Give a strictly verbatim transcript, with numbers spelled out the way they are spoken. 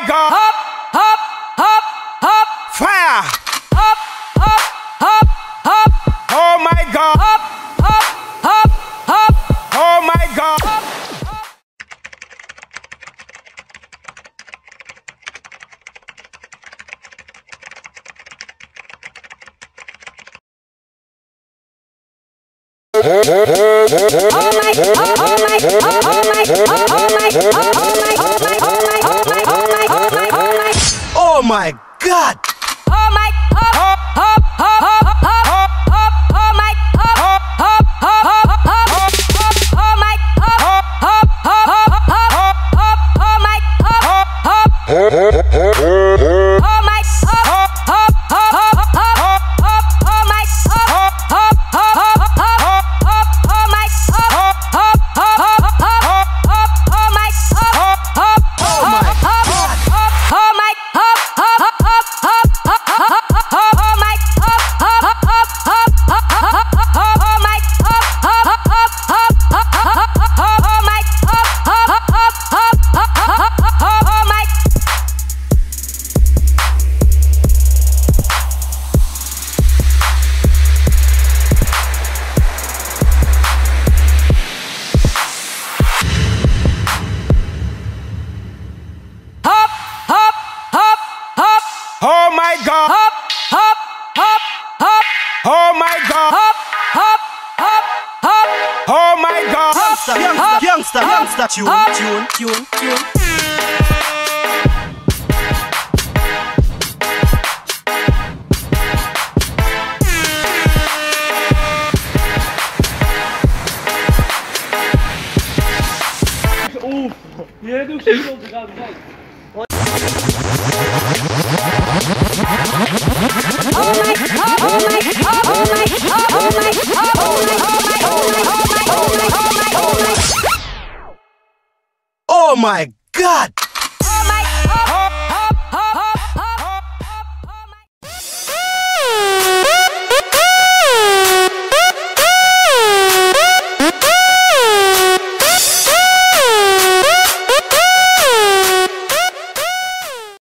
God. Hop, hop, hop, hop. Fire. Hop, hop, hop, hop. Oh my God. Hop, hop, hop, hop. Oh my God. Hop, hop. Oh my, oh my, oh my, oh my, oh my, oh my, oh my, oh my, oh my, oh my, oh my, oh my, oh my. Oh my God! Oh my, hop, hop, hop, hop, hop, hop, oh my, hop, hop, hop, hop, hop, hop, oh my, hop, hop, hop, hop, hop, hop, oh my, hop, hop, oh my, hop, hop, hop, hop, hop, oh my, hop, hop, hop, hop, hop, oh my, hop, hop, hop, hop, hop, oh my, hop, hop, hop, hop, hop, oh my, hop, hop, Oh my God! oh my, hop, hop, hop, hop, hop, hop, oh my, hop, hop, hop, hop, hop, hop, oh my, hop, hop, hop, hop, hop, hop, oh my, hop, hop, hop, hop, hop, hop, oh my. Hop, hop, hop, hop. Oh my God. Hop, hop, hop, hop. Oh my God. Hop, hop, hop, hop. Oh my God. Youngster, youngster, youngster, youngster. Tune, tune, tune, tune. Oef, yere de ook zo op te gaan. Kijk. Oh my, oh my, oh my, oh my, oh my, oh my, oh my, oh my, oh my, oh my, oh my. Oh my God!